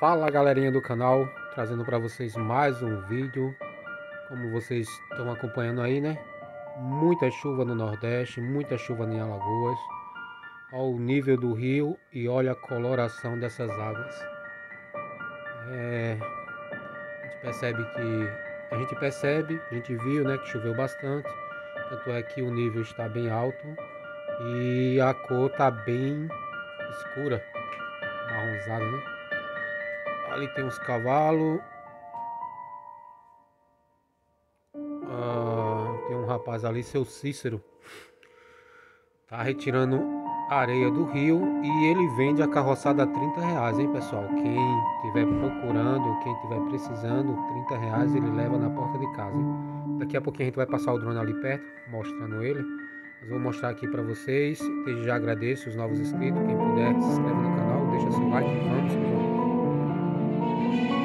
Fala galerinha do canal, trazendo para vocês mais um vídeo. Como vocês estão acompanhando aí, né? Muita chuva no Nordeste, muita chuva em Alagoas. Olha o nível do rio e olha a coloração dessas águas. A gente viu, né, que choveu bastante. Tanto é que o nível está bem alto e a cor tá bem escura, marronzada, né? Ali tem uns cavalos. Tem um rapaz ali, seu Cícero, tá retirando areia do rio e ele vende a carroçada a R$ 30, hein, pessoal? Quem estiver procurando, quem estiver precisando, R$ 30 ele leva na porta de casa, hein? Daqui a pouquinho a gente vai passar o drone ali perto, mostrando ele. Mas vou mostrar aqui para vocês. Desde já agradeço os novos inscritos. Quem puder, se inscreve no canal, deixa seu like. Vamos que vamos.